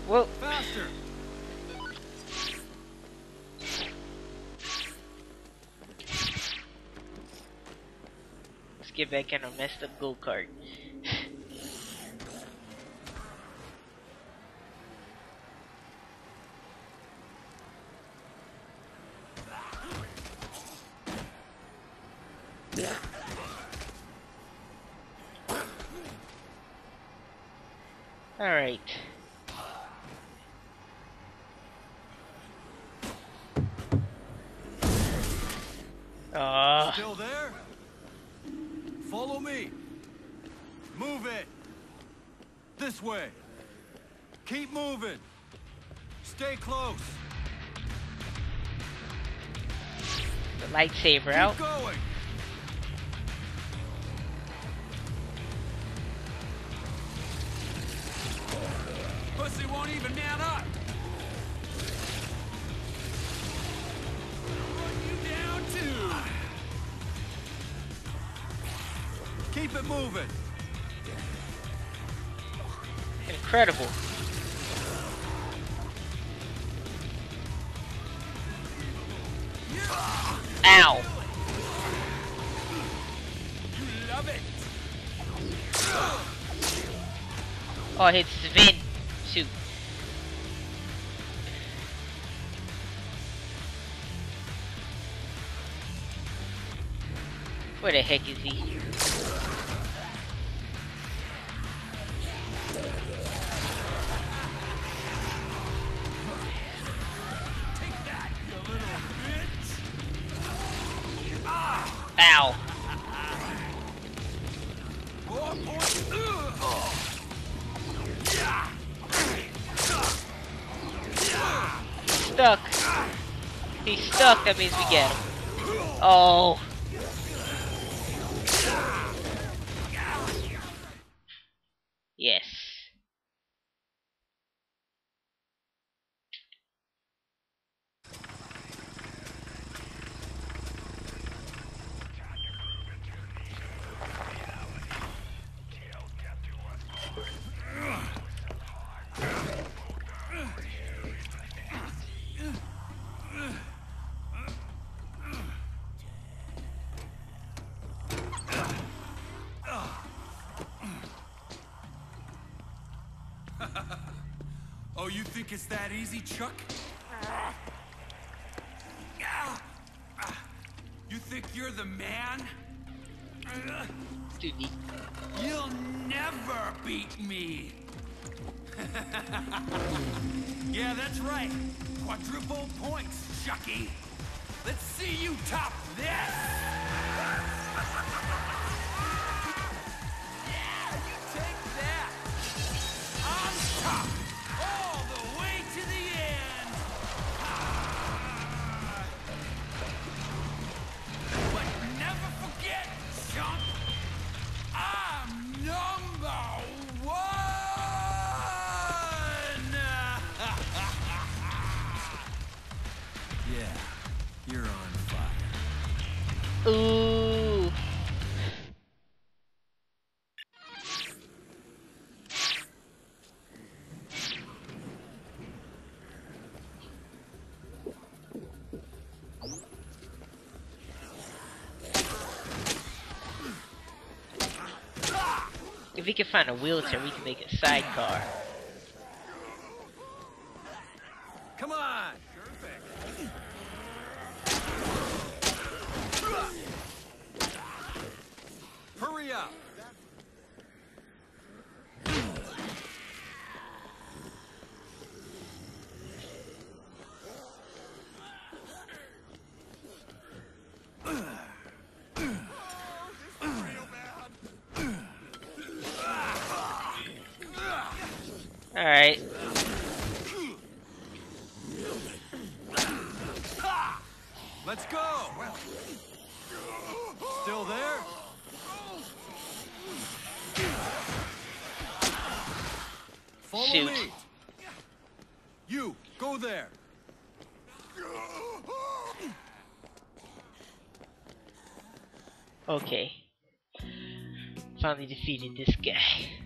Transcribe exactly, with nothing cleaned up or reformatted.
Well, Faster! let's get back in a messed up go-kart. Alright. Uh, Still there? Follow me. Move it. This way. Keep moving. Stay close. the lightsaber out. Keep going. Pussy won't even man up. Run you down too. Keep it moving. Incredible. Ow. You love it. Oh, it hits Sven. Shoot. Where the heck is he? Ow. Stuck. He's stuck, that means we get him. Oh. Yes. Oh, you think it's that easy, Chuck? You think you're the man? Dude, he- You'll never beat me! Yeah, that's right. Quadruple points, Chucky. Let's see you top this! Yeah, you take that! On top! All the way to the end! But never forget, chump! I'm number one! Yeah, you're on fire. Ooh. If we can find a wheelchair, we can make a sidecar. Come on! Hurry up! Alright. Let's go! Still there? Follow Shoot. me! You, go there! Okay. Finally defeated this guy.